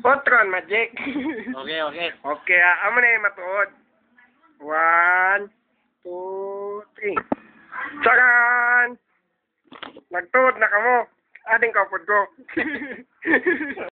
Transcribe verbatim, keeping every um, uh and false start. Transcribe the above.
Otron, Magic. Okay, okay. Okay, ah, amo na yung matuod. One, two, three. Tsakan! Nagtuod na kamo. Ading kapod ko.